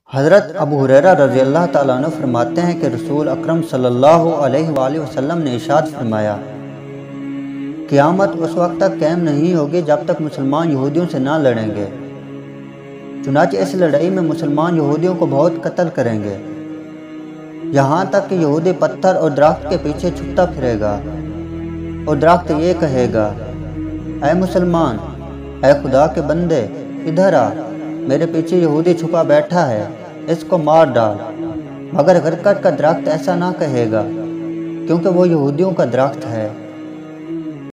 हज़रत अबू हुरैरा रज़ियल्लाहु ताला अन्हु फरमाते हैं कि रसूल अकरम सल्लल्लाहु अलैहि वसल्लम ने इरशाद फरमाया, क़यामत उस वक्त तक कायम नहीं होगी जब तक मुसलमान यहूदियों से ना लड़ेंगे। चुनांचे इस लड़ाई में मुसलमान यहूदियों को बहुत कत्ल करेंगे, यहाँ तक कि यहूदी पत्थर और दरख्त के पीछे छुपता फिरेगा और दरख्त ये कहेगा, ऐ मुसलमान, ऐ खुदा के बंदे, इधर आ, मेरे पीछे यहूदी छुपा बैठा है, इसको मार डाल। मगर गरकट का दरख्त ऐसा ना कहेगा, क्योंकि वो यहूदियों का दरख्त है।